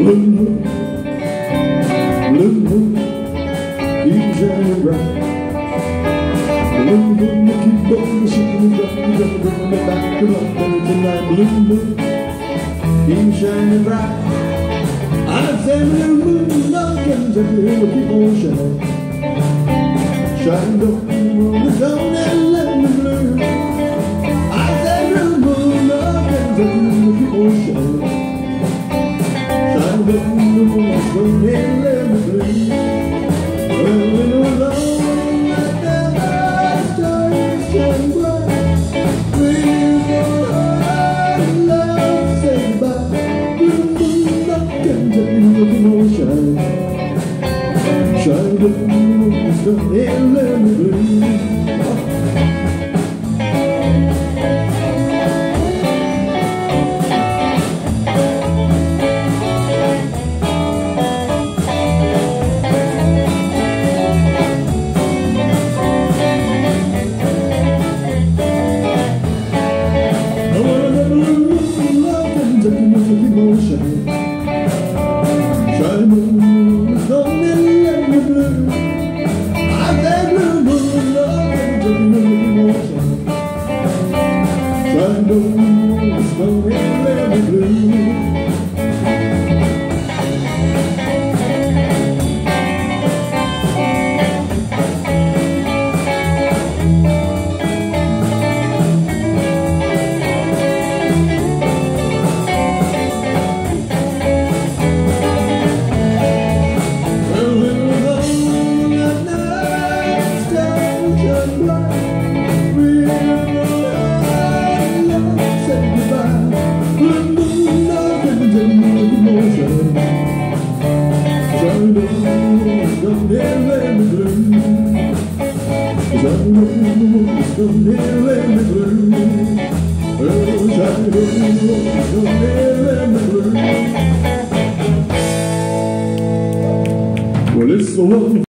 Blue moon, keep shining bright. Blue moon, keep on shining bright. You're gonna bring me back to life tonight. Blue moon, keep shining bright. I said blue moon, love can keep on shining. Shine don't let me blue. I said blue moon, love can keep on shining. Shine don't let me blue. Well, when you're alone, like that star shine bright. Please don't hurt, love, say goodbye. Blue moon, love can keep on shining. Shine don't let me blue. Well, it's the one.